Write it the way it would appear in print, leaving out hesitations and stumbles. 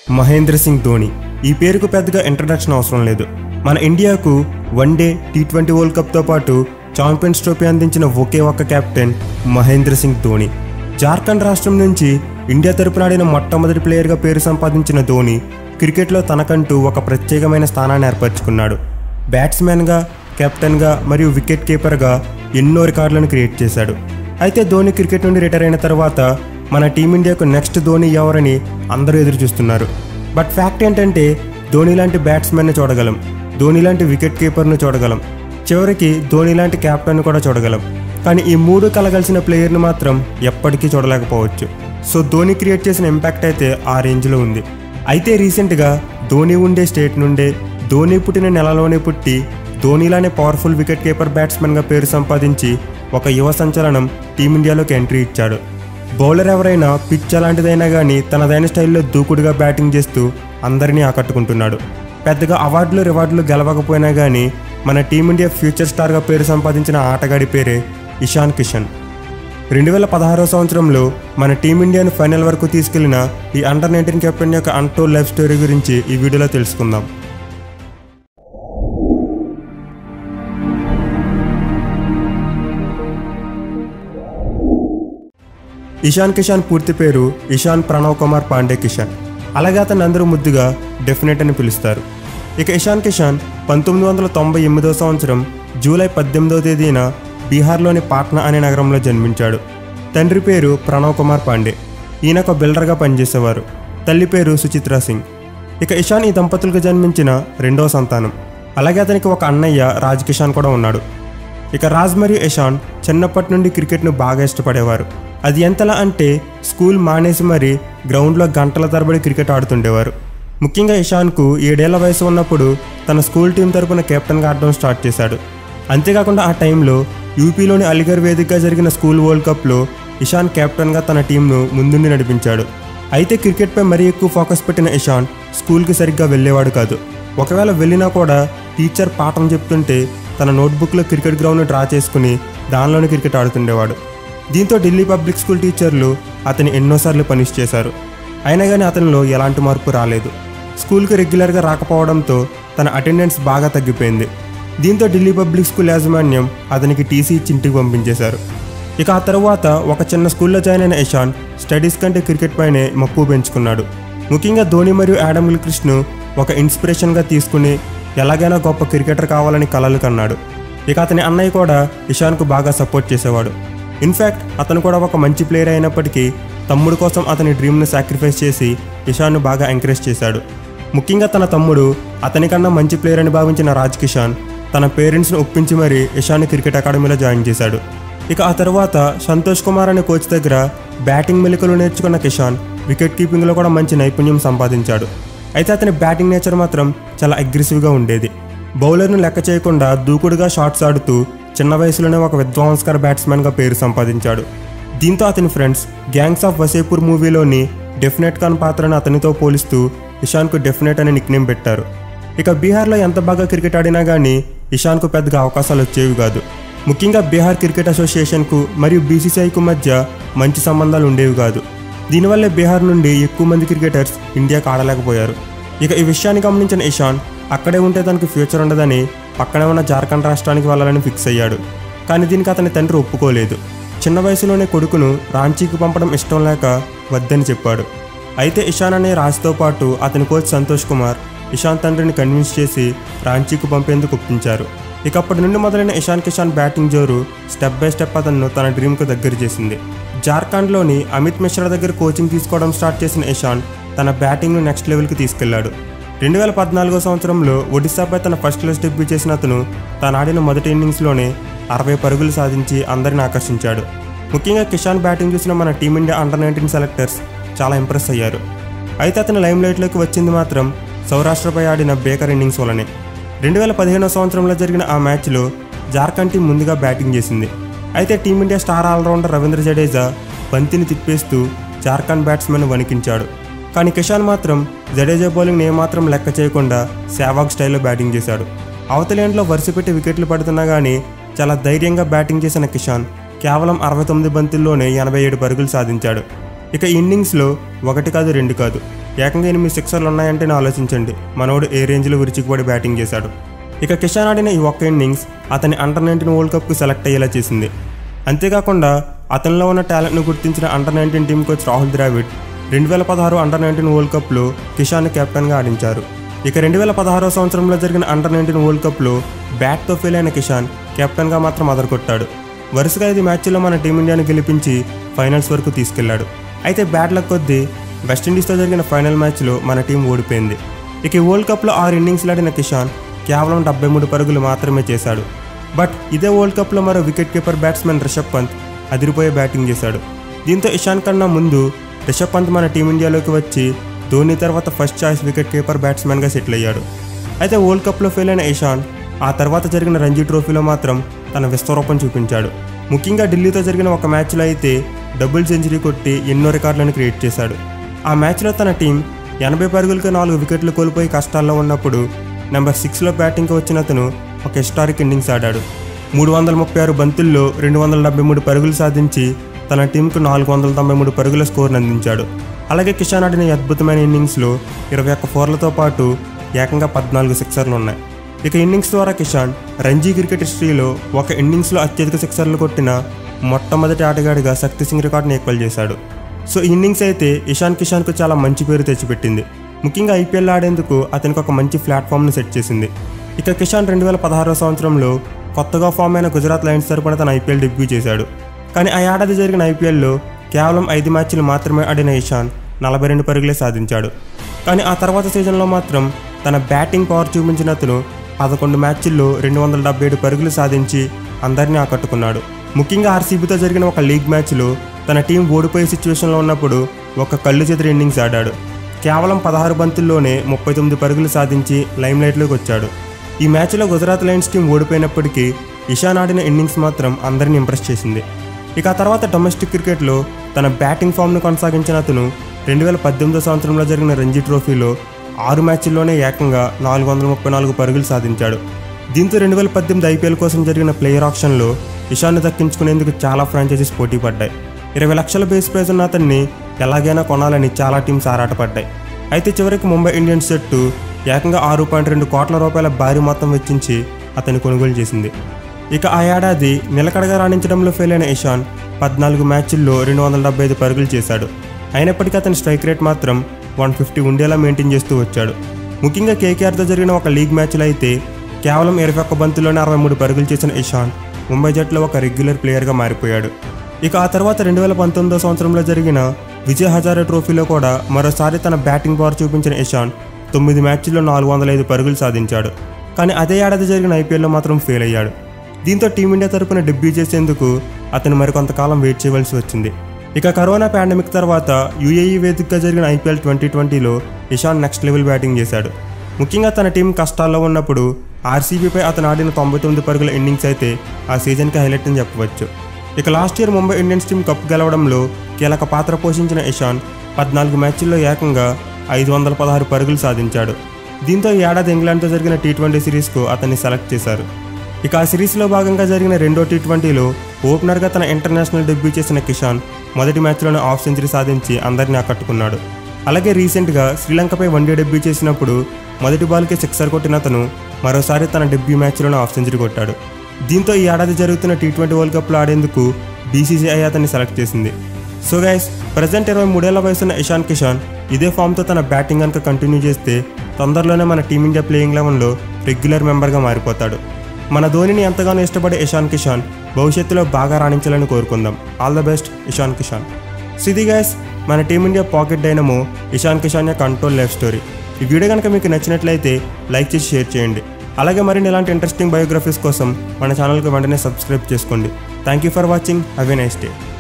మహేంద్ర సింగ్ ధోని. ఈ పేరుకు పెద్దగా ఇంట్రడక్షన్ అవసరం లేదు. మన ఇండియాకు వన్డే T20 వరల్డ్ కప్తో పాటు ఛాంపియన్స్ ట్రోఫీ అందించిన ఒకే ఒక్క కెప్టెన్ మహేంద్ర సింగ్ ధోని. జార్ఖండ్ రాష్ట్రం నుంచి ఇండియా తరపున ఆడిన మొట్టమొదటి ప్లేయర్గా పేరు సంపాదించిన ధోని క్రికెట్లో తనకంటూ ఒక ప్రత్యేకమైన స్థానాన్ని ఏర్పరచుకున్నాడు. బ్యాట్స్మెన్గా, కెప్టెన్గా మరియు వికెట్ కీపర్గా ఎన్నో రికార్డులను క్రియేట్ చేశాడు. అయితే ధోని క్రికెట్ నుండి రిటైర్ అయిన తర్వాత మన టీమిండియాకు నెక్స్ట్ ధోని ఎవరని అందరూ ఎదురు చూస్తున్నారు. బట్ ఫ్యాక్ట్ ఏంటంటే ధోని లాంటి బ్యాట్స్మెన్ని చూడగలం, ధోని లాంటి వికెట్ కీపర్ను చూడగలం, చివరికి ధోని లాంటి కెప్టెన్ కూడా చూడగలం. కానీ ఈ మూడు కలగలిసిన ప్లేయర్ని మాత్రం ఎప్పటికీ చూడలేకపోవచ్చు. సో ధోని క్రియేట్ చేసిన ఇంపాక్ట్ అయితే ఆ రేంజ్లో ఉంది. అయితే రీసెంట్గా ధోని ఉండే స్టేట్ నుండే, ధోని పుట్టిన నెలలోనే పుట్టి ధోనిలానే పవర్ఫుల్ వికెట్ కీపర్ బ్యాట్స్మెన్గా పేరు సంపాదించి ఒక యువ సంచలనం టీమిండియాలోకి ఎంట్రీ ఇచ్చాడు. బౌలర్ ఎవరైనా పిచ్ అలాంటిదైనా కానీ తనదైన స్టైల్లో దూకుడుగా బ్యాటింగ్ చేస్తూ అందరినీ ఆకట్టుకుంటున్నాడు. పెద్దగా అవార్డులు రివార్డులు గెలవకపోయినా కానీ మన టీమిండియా ఫ్యూచర్ స్టార్గా పేరు సంపాదించిన ఆటగాడి పేరే ఇషాన్ కిషన్. 2016 సంవత్సరంలో మన టీమిండియాను ఫైనల్ వరకు తీసుకెళ్లిన ఈ అండర్-19 కెప్టెన్ యొక్క అన్టోల్డ్ లైఫ్ స్టోరీ గురించి ఈ వీడియోలో తెలుసుకుందాం. ఇషాన్ కిషన్ పూర్తి పేరు ఇషాన్ ప్రణవ్ కుమార్ పాండే కిషన్. అలాగే అతన్ని అందరూ ముద్దుగా డెఫినెట్ అని పిలుస్తారు. ఇక ఇషాన్ కిషన్ 1998 సంవత్సరం జూలై 18వ తేదీన బీహార్లోని పాట్నా అనే నగరంలో జన్మించాడు. తండ్రి పేరు ప్రణవ్ కుమార్ పాండే. ఈయన ఒక బిల్డర్గా పనిచేసేవారు. తల్లి పేరు సుచిత్రా సింగ్. ఇక ఇషాన్ ఈ దంపతులకు జన్మించిన రెండవ సంతానం. అలాగే అతనికి ఒక అన్నయ్య రాజ్ కిషన్ కూడా ఉన్నాడు. ఇక రాజ్ మరియు ఇషాన్ చిన్నప్పటి నుండి క్రికెట్ను బాగా ఇష్టపడేవారు. అది ఎంతలా అంటే స్కూల్ మానేసి మరీ గ్రౌండ్లో గంటల తరబడి క్రికెట్ ఆడుతుండేవారు. ముఖ్యంగా ఇషాన్కు 7 ఏళ్ల వయసు ఉన్నప్పుడు తన స్కూల్ టీం తరపున కెప్టెన్గా ఆడడం స్టార్ట్ చేశాడు. అంతేకాకుండా ఆ టైంలో యూపీలోని అలీగర్ వేదికగా జరిగిన స్కూల్ వరల్డ్ కప్లో ఇషాన్ కెప్టెన్గా తన టీంను ముందుండి నడిపించాడు. అయితే క్రికెట్పై మరీ ఎక్కువ ఫోకస్ పెట్టిన ఇషాన్ స్కూల్కి సరిగ్గా వెళ్ళేవాడు కాదు. ఒకవేళ వెళ్ళినా కూడా టీచర్ పాఠం చెప్తుంటే తన నోట్బుక్లో క్రికెట్ గ్రౌండ్ను డ్రా చేసుకుని దానిలోనే క్రికెట్ ఆడుతుండేవాడు. దీంతో ఢిల్లీ పబ్లిక్ స్కూల్ టీచర్లు అతన్ని ఎన్నోసార్లు పనిష్ చేశారు. అయినా కానీ అతనిలో ఎలాంటి మార్పు రాలేదు. స్కూల్కి రెగ్యులర్గా రాకపోవడంతో తన అటెండెన్స్ బాగా తగ్గిపోయింది. దీంతో ఢిల్లీ పబ్లిక్ స్కూల్ యాజమాన్యం అతనికి టీసీ ఇచ్చి ఇంటికి పంపించేశారు. ఇక ఆ తర్వాత ఒక చిన్న స్కూల్లో జాయిన్ అయిన ఇషాన్ స్టడీస్ కంటే క్రికెట్ పైనే మక్కువ పెంచుకున్నాడు. ముఖ్యంగా ధోని మరియు యాడమ్ గిల్క్రిస్ట్ను ఒక ఇన్స్పిరేషన్గా తీసుకుని ఎలాగైనా గొప్ప క్రికెటర్ కావాలని కలలు కన్నాడు. ఇక అతని అన్నయ్య కూడా ఇషాన్కు బాగా సపోర్ట్ చేసేవాడు. ఇన్ఫ్యాక్ట్ అతను కూడా ఒక మంచి ప్లేయర్ అయినప్పటికీ తమ్ముడు కోసం అతని డ్రీమ్ను సాక్రిఫైస్ చేసి ఇషాన్ను బాగా ఎంకరేజ్ చేశాడు. ముఖ్యంగా తన తమ్ముడు అతనికన్నా మంచి ప్లేయర్ అని భావించిన రాజ్ కిషన్ తన పేరెంట్స్ను ఒప్పించి మరీ ఇషాన్ని క్రికెట్ అకాడమీలో జాయిన్ చేశాడు. ఇక ఆ తర్వాత సంతోష్ కుమార్ అనే కోచ్ దగ్గర బ్యాటింగ్ మెలకువలు నేర్చుకున్న కిషన్ వికెట్ కీపింగ్లో కూడా మంచి నైపుణ్యం సంపాదించాడు. అయితే అతని బ్యాటింగ్ నేచర్ మాత్రం చాలా అగ్రెసివ్గా ఉండేది. బౌలర్ను లెక్క చేయకుండా దూకుడుగా షాట్స్ ఆడుతూ చిన్న వయసులోనే ఒక విధ్వంసకర బ్యాట్స్మెన్గా పేరు సంపాదించాడు. దీంతో అతని ఫ్రెండ్స్ గ్యాంగ్స్ ఆఫ్ వసేపూర్ మూవీలోని డెఫినెట్ ఖాన్ పాత్రను అతనితో పోలిస్తూ ఇషాన్కు డెఫినెట్ అనే నిక్నేమ్ పెట్టారు. ఇక బీహార్లో ఎంత బాగా క్రికెట్ ఆడినా కానీ ఇషాన్కు పెద్దగా అవకాశాలు వచ్చేవి కాదు. ముఖ్యంగా బీహార్ క్రికెట్ అసోసియేషన్కు మరియు బీసీసీఐకు మధ్య మంచి సంబంధాలు ఉండేవి కాదు. దీనివల్లే బీహార్ నుండి ఎక్కువ మంది క్రికెటర్స్ ఇండియాకు ఆడలేకపోయారు. ఇక ఈ విషయాన్ని గమనించిన ఇషాన్ అక్కడే ఉంటే తనకు ఫ్యూచర్ ఉండదని పక్కనే ఉన్న జార్ఖండ్ రాష్ట్రానికి వెళ్ళాలని ఫిక్స్ అయ్యాడు. కానీ దీనికి అతని తండ్రి ఒప్పుకోలేదు. చిన్న వయసులోనే కొడుకును రాంచీకి పంపడం ఇష్టం లేక వద్దని చెప్పాడు. అయితే ఇషాన్ అనే రాజ్తో పాటు అతని కోచ్ సంతోష్ కుమార్ ఇషాన్ తండ్రిని కన్విన్స్ చేసి రాంచీకి పంపేందుకు ఒప్పించారు. ఇక అప్పటి నుండి మొదలైన ఇషాన్ కిషన్ బ్యాటింగ్ జోరు స్టెప్ బై స్టెప్ అతను తన డ్రీమ్కు దగ్గర చేసింది. జార్ఖండ్లోని అమిత్ మిశ్రా దగ్గర కోచింగ్ తీసుకోవడం స్టార్ట్ చేసిన ఇషాన్ తన బ్యాటింగ్ను నెక్స్ట్ లెవెల్కి తీసుకెళ్లాడు. 2014 సంవత్సరంలో ఒడిశాపై తన ఫస్ట్ క్లాస్ డెబ్యూ చేసిన అతను తాను ఆడిన మొదటి ఇన్నింగ్స్లోనే 60 పరుగులు సాధించి అందరిని ఆకర్షించాడు. ముఖ్యంగా కిషాన్ బ్యాటింగ్ చూసిన మన టీమిండియా అండర్-19 సెలెక్టర్స్ చాలా ఇంప్రెస్ అయ్యారు. అయితే అతను లైమ్లైట్లోకి వచ్చింది మాత్రం సౌరాష్ట్రపై ఆడిన బేకర్ ఇన్నింగ్స్ వల్లనే. 2015 సంవత్సరంలో జరిగిన ఆ మ్యాచ్లో జార్ఖండ్ టీం ముందుగా బ్యాటింగ్ చేసింది. అయితే team India star all rounder Ravindra Jadeja బంతిని తిప్పేస్తూ జార్ఖండ్ బ్యాట్స్మెన్ వణికించాడు. కానీ కిషాన్ మాత్రం జడేజా బౌలింగ్ని ఏమాత్రం లెక్క చేయకుండా సెహ్వాగ్ స్టైల్లో బ్యాటింగ్ చేశాడు. అవతలి ఎండ్లో వరుసపెట్టి వికెట్లు పడుతున్నా కానీ చాలా ధైర్యంగా బ్యాటింగ్ చేసిన కిషాన్ కేవలం 69 బంతుల్లోనే 87 పరుగులు సాధించాడు. ఇక ఇన్నింగ్స్లో 1 కాదు 2 కాదు ఏకంగా 8 సిక్సర్లు ఉన్నాయంటే ఆలోచించండి మనోడు ఏ రేంజ్లో విరుచుకుపడి బ్యాటింగ్ చేశాడు. ఇక కిషాన్ ఆడిన ఈ ఒక్క ఇన్నింగ్స్ అతని అండర్-19 వరల్డ్ కప్కు సెలెక్ట్ అయ్యేలా చేసింది. అంతేకాకుండా అతనిలో ఉన్న టాలెంట్ను గుర్తించిన under nineteen team coach Rahul Dravid 2016 under nineteen world కప్లో కిషాన్ను కెప్టెన్గా ఆడించారు. ఇక 2016 సంవత్సరంలో జరిగిన అండర్-19 వరల్డ్ కప్లో బ్యాట్తో ఫెయిల్ అయిన కిషాన్ కెప్టెన్గా మాత్రం అదరగొట్టాడు. వరుసగా 5 మ్యాచ్ల్లో మన టీమిండియాను గెలిపించి ఫైనల్స్ వరకు తీసుకెళ్లాడు. అయితే బ్యాడ్ లక్ కొద్దీ వెస్టిండీస్తో జరిగిన ఫైనల్ మ్యాచ్లో మన టీం ఓడిపోయింది. ఇక ఈ వరల్డ్ కప్లో 6 ఇన్నింగ్స్లు ఆడిన కిషాన్ కేవలం 73 పరుగులు మాత్రమే చేశాడు. బట్ ఇదే వరల్డ్ కప్లో మరో wicket keeper batsmen Rishabh Pant అదిరిపోయే బ్యాటింగ్ చేశాడు. దీంతో ఇషాన్ కన్నా ముందు రిషబ్ పంత్ మన టీమిండియాలోకి వచ్చి ధోని తర్వాత ఫస్ట్ చాయిస్ వికెట్ కీపర్ బ్యాట్స్మెన్గా సెటిల్ అయ్యాడు. అయితే వరల్డ్ కప్లో ఫెయిల్ అయిన ఇషాన్ ఆ తర్వాత జరిగిన రంజీ ట్రోఫీలో మాత్రం తన విశ్వరూపం చూపించాడు. ముఖ్యంగా ఢిల్లీతో జరిగిన ఒక మ్యాచ్లో అయితే డబుల్ సెంచరీ కొట్టి ఎన్నో రికార్డులను క్రియేట్ చేశాడు. ఆ మ్యాచ్లో తన టీం 80 పరుగులకు 4 వికెట్లు కోల్పోయి కష్టాల్లో ఉన్నప్పుడు నెంబర్ 6లో బ్యాటింగ్కి వచ్చిన అతను ఒక హిస్టారిక్ ఇన్నింగ్స్ ఆడాడు. 336 బంతుల్లో 273 పరుగులు సాధించి తన టీంకు 493 పరుగుల స్కోర్ను అందించాడు. అలాగే కిషాన్ ఆడిన అద్భుతమైన ఇన్నింగ్స్లో 21 ఫోర్లతో పాటు ఏకంగా 14 సిక్సర్లు ఉన్నాయి. ఇక ఇన్నింగ్స్ ద్వారా కిషాన్ రంజీ క్రికెట్ హిస్టరీలో ఒక ఇన్నింగ్స్లో అత్యధిక సిక్సర్లు కొట్టిన మొట్టమొదటి ఆటగాడిగా శక్తి సింగ్ రికార్డును ఈక్వల్ చేశాడు. సో ఈ ఇన్నింగ్స్ అయితే ఇషాన్ కిషాన్కు చాలా మంచి పేరు తెచ్చిపెట్టింది. ముఖ్యంగా ఐపీఎల్ ఆడేందుకు అతనికి ఒక మంచి ప్లాట్ఫామ్ను సెట్ చేసింది. ఇక కిషాన్ 2016 సంవత్సరంలో కొత్తగా ఫామ్ అయిన గుజరాత్ లయన్స్ తరపున తన ఐపీఎల్ డెబ్యూ చేశాడు. కానీ ఆ ఏడాది జరిగిన ఐపీఎల్లో కేవలం 5 మ్యాచ్లు మాత్రమే ఆడిన ఇషాన్ 42 పరుగులే సాధించాడు. కానీ ఆ తర్వాత సీజన్లో మాత్రం తన బ్యాటింగ్ పవర్ చూపించిన అతను 11 మ్యాచ్ల్లో 277 పరుగులు సాధించి అందరినీ ఆకట్టుకున్నాడు. ముఖ్యంగా ఆర్సీబీతో జరిగిన ఒక లీగ్ మ్యాచ్లో తన టీం ఓడిపోయే సిచ్యువేషన్లో ఉన్నప్పుడు ఒక కళ్ళు చెదిరి ఇన్నింగ్స్ ఆడాడు. కేవలం 16 బంతుల్లోనే 39 పరుగులు సాధించి లైమ్లైట్లోకి వచ్చాడు. ఈ మ్యాచ్లో గుజరాత్ లయన్స్ టీం ఓడిపోయినప్పటికీ ఇషాన్ ఆడిన ఇన్నింగ్స్ మాత్రం అందరినీ ఇంప్రెస్ చేసింది. ఇక ఆ తర్వాత డొమెస్టిక్ క్రికెట్లో తన బ్యాటింగ్ ఫామ్ను కొనసాగించిన అతను 2018 సంవత్సరంలో జరిగిన రంజీ ట్రోఫీలో 6 మ్యాచ్ల్లోనే ఏకంగా 434 పరుగులు సాధించాడు. దీంతో 2018 ఐపీఎల్ కోసం జరిగిన ప్లేయర్ ఆక్షన్లో ఇషాన్ను దక్కించుకునేందుకు చాలా ఫ్రాంచైజీస్ పోటీ పడ్డాయి. 20 లక్షల బేస్ ప్రైజ్ ఉన్న అతన్ని ఎలాగైనా కొనాలని చాలా టీమ్స్ ఆరాటపడ్డాయి. అయితే చివరికి ముంబై ఇండియన్స్ జట్టు ఏకంగా 6.2 కోట్ల రూపాయల భారీ మొత్తం వెచ్చించి అతన్ని కొనుగోలు చేసింది. ఇక ఆ ఏడాది నిలకడగా రాణించడంలో ఫెయిల్ అయిన ఇషాన్ 14 మ్యాచ్ల్లో 275 పరుగులు చేశాడు. అయినప్పటికీ అతని స్ట్రైక్ రేట్ మాత్రం 150 ఉండేలా మెయింటైన్ చేస్తూ వచ్చాడు. ముఖ్యంగా కేకేఆర్తో జరిగిన ఒక లీగ్ మ్యాచ్లో అయితే కేవలం 21 బంతుల్లోనే 63 పరుగులు చేసిన ఇషాన్ ముంబై జట్టులో ఒక రెగ్యులర్ ప్లేయర్గా మారిపోయాడు. ఇక ఆ తర్వాత 2019 సంవత్సరంలో జరిగిన విజయ్ హజారే ట్రోఫీలో కూడా మరోసారి తన బ్యాటింగ్ పవర్ చూపించిన ఇషాన్ 9 మ్యాచ్ల్లో 405 పరుగులు సాధించాడు. కానీ అదే ఏడాది జరిగిన ఐపీఎల్లో మాత్రం ఫెయిల్ అయ్యాడు. దీంతో టీమిండియా తరపున డెబ్యూ చేసేందుకు అతను మరికొంతకాలం వెయిట్ చేయవలసి వచ్చింది. ఇక కరోనా పాండమిక్ తర్వాత యూఏఈ వేదికగా జరిగిన ఐపీఎల్ 2020లో ఇషాన్ నెక్స్ట్ లెవెల్ బ్యాటింగ్ చేశాడు. ముఖ్యంగా తన టీం కష్టాల్లో ఉన్నప్పుడు ఆర్సీబీపై అతను ఆడిన 99 పరుగుల ఇన్నింగ్స్ అయితే ఆ సీజన్కి హైలైట్ అని చెప్పవచ్చు. ఇక last year Mumbai Indians team cup గెలవడంలో కీలక పాత్ర పోషించిన ఇషాన్ 14 మ్యాచ్ల్లో ఏకంగా 516 పరుగులు సాధించాడు. దీంతో ఈ ఏడాది ఇంగ్లాండ్తో జరిగిన T20 సిరీస్కు అతన్ని సెలెక్ట్ చేశారు. ఇక ఆ సిరీస్లో భాగంగా జరిగిన రెండో T20లో ఓపెనర్గా తన ఇంటర్నేషనల్ డెబ్యూ చేసిన కిషాన్ మొదటి మ్యాచ్లోనే హాఫ్ సెంచరీ సాధించి అందరినీ ఆకట్టుకున్నాడు. అలాగే రీసెంట్గా శ్రీలంకపై వన్డే డెబ్యూ చేసినప్పుడు మొదటి బాల్కే సిక్సర్ కొట్టిన అతను మరోసారి తన డెబ్యూ మ్యాచ్లోనే హాఫ్ సెంచరీ కొట్టాడు. దీంతో ఈ ఏడాది జరుగుతున్న T20 వరల్డ్ కప్లో ఆడేందుకు BCCI అతన్ని సెలెక్ట్ చేసింది. సో గైస్, ప్రజెంట్ 23 ఏళ్ల వయసున్న ఇషాన్ కిషాన్ ఇదే ఫామ్తో తన బ్యాటింగ్ కనుక కంటిన్యూ చేస్తే తొందరలోనే మన టీమిండియా ప్లేయింగ్ 11లో రెగ్యులర్ మెంబర్గా మారిపోతాడు. మన ధోనిని ఎంతగానో ఇష్టపడే ఇషాన్ కిషాన్ భవిష్యత్తులో బాగా రాణించాలని కోరుకుందాం. All the best Ishan Kishan. సిది గైస్, మన team India pocket dynamo Ishan Kishan యొక్క కంట్రోల్ లైఫ్ స్టోరీ. ఈ వీడియో కనుక మీకు నచ్చినట్లయితే లైక్ చేసి షేర్ చేయండి. అలాగే మరిన్ని ఇలాంటి ఇంట్రెస్టింగ్ బయోగ్రఫీస్ కోసం మన ఛానల్కి వెంటనే సబ్స్క్రైబ్ చేసుకోండి. Thank you for watching. Have a nice day.